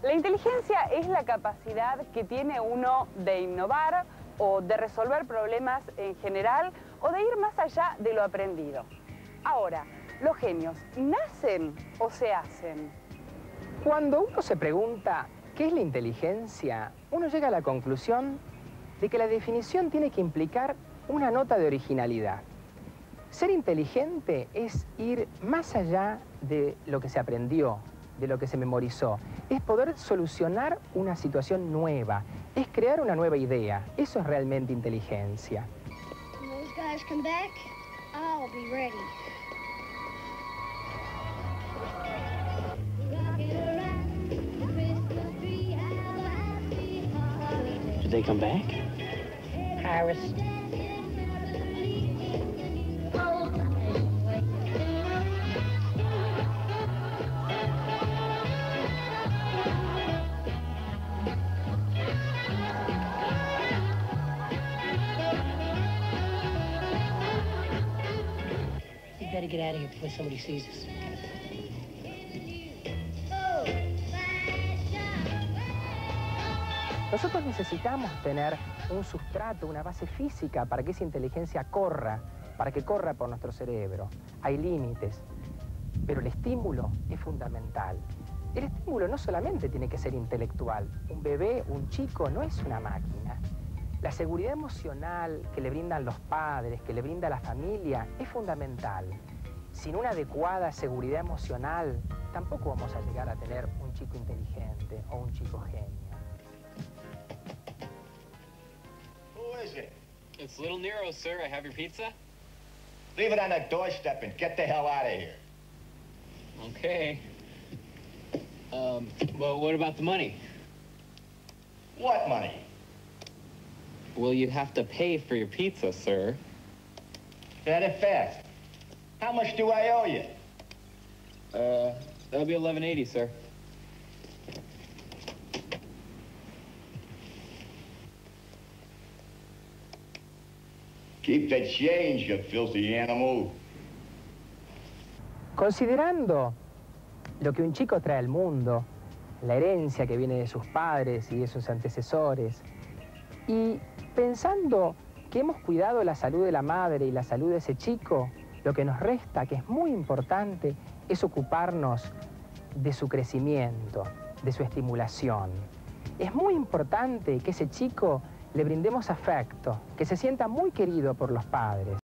La inteligencia es la capacidad que tiene uno de innovar o de resolver problemas en general o de ir más allá de lo aprendido. Ahora, ¿los genios nacen o se hacen? Cuando uno se pregunta qué es la inteligencia, uno llega a la conclusión de que la definición tiene que implicar una nota de originalidad. Ser inteligente es ir más allá de lo que se aprendió, de lo que se memorizó. Es poder solucionar una situación nueva, es crear una nueva idea. Eso es realmente inteligencia. When those guys come back, I'll be ready. Did they come back? Iris. We better get out of here before somebody sees us. Nosotros necesitamos tener un sustrato, una base física para que esa inteligencia corra, para que corra por nuestro cerebro. Hay límites, pero el estímulo es fundamental. El estímulo no solamente tiene que ser intelectual. Un bebé, un chico, no es una máquina. La seguridad emocional que le brindan los padres, que le brinda la familia, es fundamental. Sin una adecuada seguridad emocional, tampoco vamos a llegar a tener un chico inteligente o un chico genio. Who is it? It's Little Nero, sir. I have your pizza. Leave it on the doorstep and get the hell out of here. Okay. Well, what about the money? What money? Well, you have to pay for your pizza, sir. That it fast. How much do I owe you? That'll be $11.80, sir. Keep the change, you filthy animal. Considerando lo que un chico trae al mundo, la herencia que viene de sus padres y de sus antecesores, y pensando que hemos cuidado la salud de la madre y la salud de ese chico, lo que nos resta, que es muy importante, es ocuparnos de su crecimiento, de su estimulación. Es muy importante que ese chico le brindemos afecto, que se sienta muy querido por los padres.